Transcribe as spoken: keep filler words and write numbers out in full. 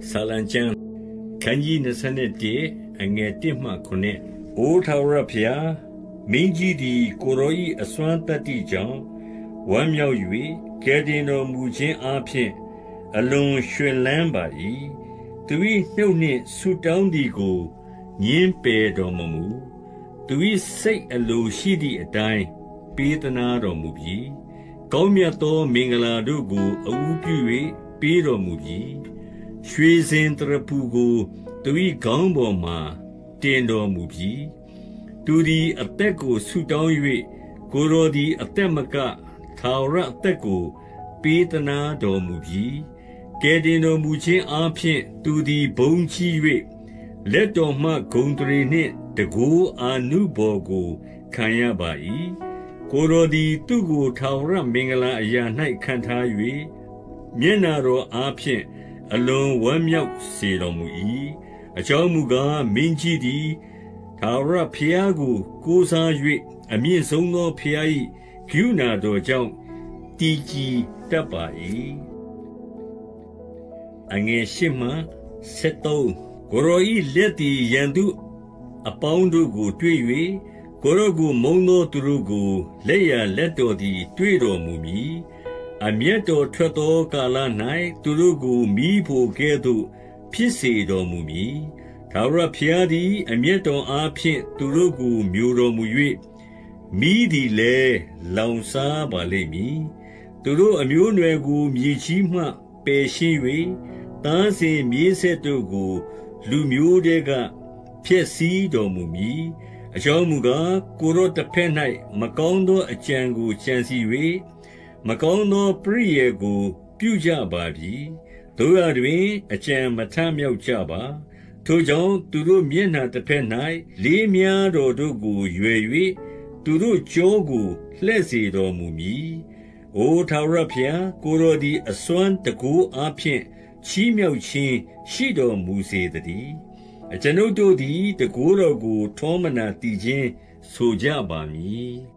ဆာလံကျမ်းခန်းကြီးနှစ်ဆယ်တစ်အငယ်တစ်မှခုနှစ်အိုထာဝရဘုရားမင်းကြီးသည်ကိုရော၏အစွမ်းတတ္တိကြောင့်ဝမ်းမြောက်၍ကယ်တင်တော်မူခြင်းအပြင်အလွန်ရွှင်လန်းပါ၏သူ၏နှုတ်နှင့်ဆုတောင်းသည်ကိုညင်းပယ်တော်မမူသူ၏စိတ်အလိုရှိသည့်အတိုင်းပေးသနာတော်မူပြီးကောင်းမြတ်သောမင်္ဂလာတို့ကိုအူးပြု၍ပေးတော်မူပြီးရွှေစင်တရပူကိုသူ၏ခေါင်းပေါ်မှတင်တော်မူပြီးသူသည်အသက်ကိုဆုတောင်း၍ကိုယ်တော်သည်အသက်မကထာဝရအသက်ကိုပေးသနာတော်မူပြီးကယ်တင်တော်မူခြင်းအပြင်သူသည်ဘုန်းကြီး၍လက်တော်မှဂုဏ်တရေနှင့်တကိုးအာနုဘော်ကိုခံရပါ၏ကိုယ်တော်သည်သူကိုထာဝရမင်္ဂလာအရာ၌ခံထား၍မျက်နာတော်အားဖြင့်အလွန်ဝမ်းမြောက်စေတော်မူ၏အကြောင်းမူကားမင်းကြီးသည်ထာဝရဘုရားကိုကိုးစား၍အမြင့်ဆုံးသောဘုရား၏ကရုဏာတော်ကြောင့်တည်ကြည်တတ်ပါ၏အငယ်ရှစ်မှဆက်သုံးကိုရော၏လက်သည်ရန်သူအပေါင်းတို့ကိုတွေ့၍ကိုရောကိုမုံသောသူတို့ကိုလက်ရလက်တော်သည်တွေ့တော်မူမည်အမျက်တော်ထွက်သောကာလ၌သူတို့ကိုမိဖို့ကဲ့သို့ဖြစ်စေတော်မူမည်ထာဝရဘုရားသည်အမျက်တော်အားဖြင့်သူတို့ကိုမျိုးတော်မူ၍မိသည်လည်းလောင်စားပါလိမ့်မည်သူတို့အမျိုးအနွယ်ကိုမြေကြီးမှပယ်ရှင်း၍သားစဉ်မြေးဆက်တို့ကိုလူမျိုးတဲကဖျက်ဆီးတော်မူမည်အကြောင်းမူကားကိုယ်တော်တစ်ဖက်၌မကောင်းသောအကြံကိုကြံစီ၍မကောင်းသောပရိယေကိုပြုကြပါပြီတို့ရတွင်အကြံမထမြောက်ကြပါထိုကြောင့်သူတို့မျက်နှာတစ်ဖက်၌လေးများတော်တို့ကိုရွယ်၍သူတို့ကြောကိုလှဲ့စေတော်မူမည်အိုထာဝရဘုရားကိုယ်တော်သည်အစွမ်းတကူအားဖြင့်ချီးမြှောက်ခြင်းရှိတော်မူစေတည်းအကျွန်ုပ်တို့သည်တကူတော်ကိုထောမနာတည်ခြင်းဆိုကြပါမည်